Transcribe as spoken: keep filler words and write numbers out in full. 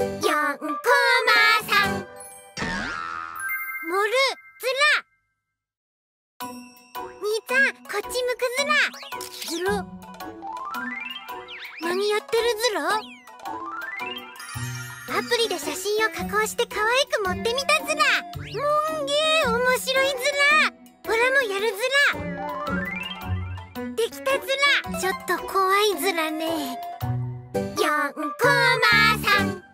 よんコマさん。盛るずら。兄ちゃん、こっち向くずら。ずら。何やってるずら？アプリで写真を加工して可愛く持ってみたずら。もんげー、面白いずら。オラもやるずら。できたずら。ちょっと怖いずらね。よんコマさん。